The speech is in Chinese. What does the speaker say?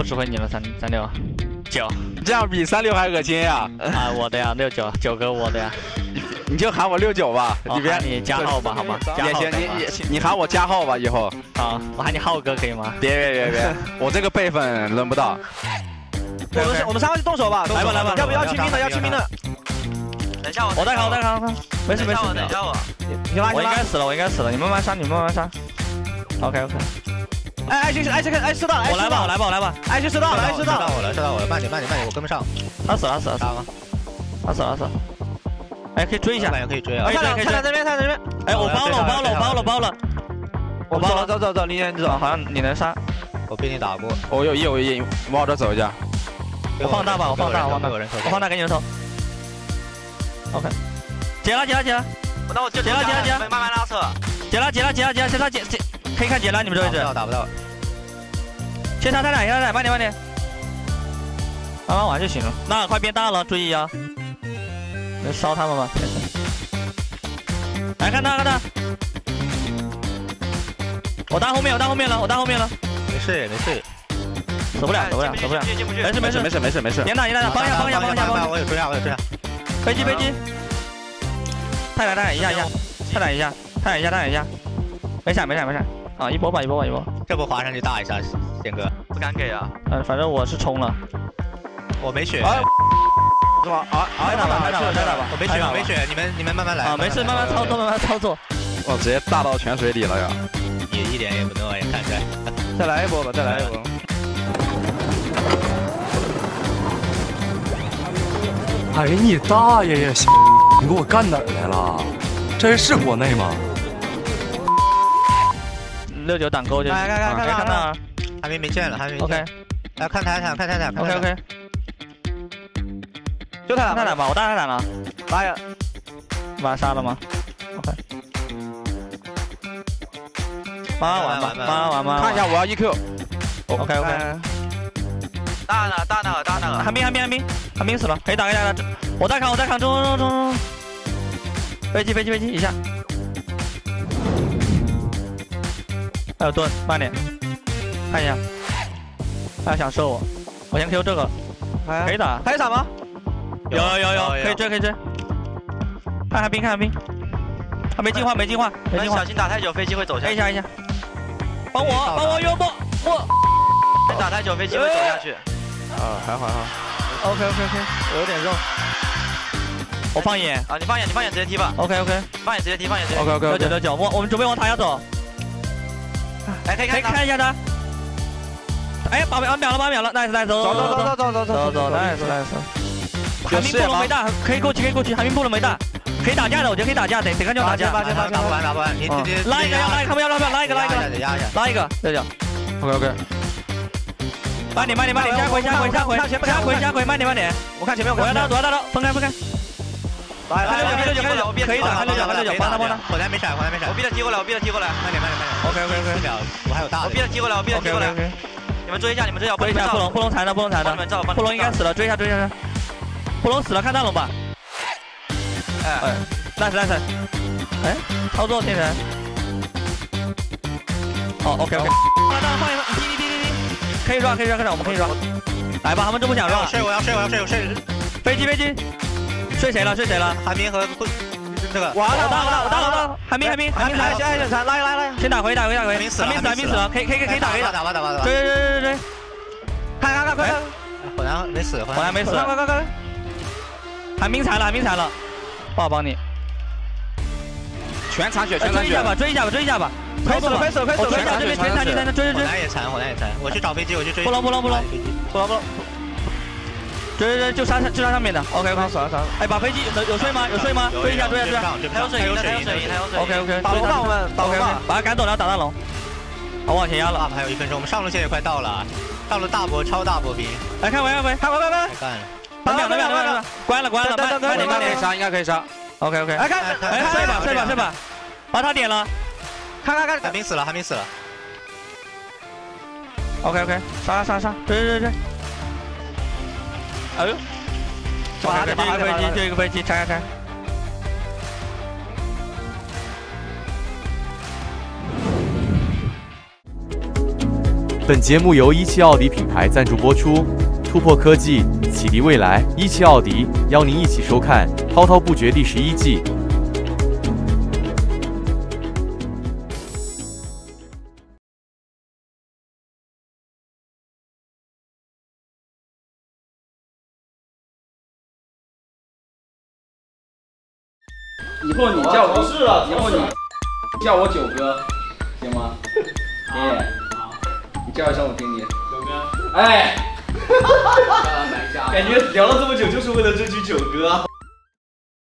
指挥你了，36、9， 这样比36还恶心呀！ 啊，我的呀，69个我的呀。 你就喊我69吧，你别你加号吧，好吗？ 也行，你喊我加号吧，以后。 好，我喊你浩哥可以吗？ 别，我这个辈分轮不到。 我们3个就动手吧， 来吧， 要不要清兵的？要清兵的。 等一下我带扛，没事。 等一下我。 我应该死了，你慢慢杀。OK。 哎，吃到了， 我来吧。 哎，吃到了， 射到我了，慢点，我跟不上。 他死了。他死了。哎，可以追一下， 可以追啊！ 看这边。 哎，我包了。 我包了，走，你先走， 好像你能杀。 我被你打过。 我有意，往我这走一下。 我放大吧，我放大给你人头。OK， 解了。 那我就解了， 慢慢拉扯。 解了，可以看解了，你们这位置。 打不到。 先杀他俩，慢点。慢慢玩就行了。那快变大了，注意啊！能烧他们吗？来看他。我搭后面了。 没事。 死不了。没事。点打，方向。 我有追下。 飞机。泰坦一下。没事。啊，一波吧。 这波滑上去大一下，贤哥。 不敢给啊。 反正我是冲了。 我没血。 是吧？ 再打吧。 我没血，你们慢慢来。 啊，没事，慢慢操作。 我直接大到泉水里了呀！ 也一点也不能，也看出来。 再来一波吧。 哎你大爷呀！你给我干哪儿来了？这是国内吗 ？69挡钩就。看到。 还没见了。 OK。 来看泰坦。 OK。 就泰坦吧，我大泰坦了。 妈呀！ 把他杀了吗 ？OK。慢慢玩。 看一下，我要1Q。 OK。 大那个。 寒冰死了，可以打。我再扛，中。飞机一下。还有盾，慢点，看一下。他想射我，我先 Q 这个，可以打。 还有闪吗？ 有，可以追。看寒冰，他没进化。 小心打太久，飞机会走下去。 一下。帮我约波， 打太久，飞机会走下去。 还好。 OK，我有点肉。我放眼啊，你放眼直接踢吧。 OK， 放眼直接踢。 OK。 69，我们准备往塔下走。 哎，可以看一下他。哎，8秒了，nice，走，nice。寒冰部落没大，可以过去。寒冰部落没大，可以打架的，我觉得可以打架，得看就打架。 打不完，你拉一个，他们要拉一个，拉一个，这就 OK。 慢点，下回，慢点。 我看前面， 我要刀，分开。 来， 可以打，69，帮他。 火弹没闪。 我逼他踢过来。 慢点。 OK。 我还有大的。 我逼他踢过来。你们追一下， 追一下，布隆残的，布隆应该死了，追一下。布隆死了，看大龙吧。哎，nice。哎，操作天神。哦 ，OK。放一放，滴，可以抓，我们可以抓。来吧，他们这么想抓。 我要睡。 飞机。睡谁了？ 寒冰和这个。 我到。寒冰， 拉。 先打回。寒冰死了，可以打。追。 看。 火弹没死。 快。 寒冰残了，不好帮你。 全残血。 追一下吧。 飞死了。 我追一下这边全残，追。 火弹也残。我去找飞机，我去追。 不能。追，就杀上面的。OK。 死了。 哎，把飞机有睡吗？追一下。 还有水银。 OK。 打龙吧，我们打龙吧， 把他赶走，然后打大龙。我往前压了。 还有1分钟，我们上路线也快到了，到了大波超大波兵。 来看回。 太干了。 8秒，关了， 应该可以杀。 OK。 来看， 睡吧，把他点了。 看， 寒冰死了。 OK， 杀，追。哎呦，把这个飞机拆。 本节目由17奥迪品牌赞助播出，突破科技，启迪未来。17奥迪邀您一起收看《滔滔不绝》第11季。 以后你叫我以后你叫我九哥，行吗？你叫一声我听听。九哥。哎。感觉聊了这么久就是为了这句九哥啊。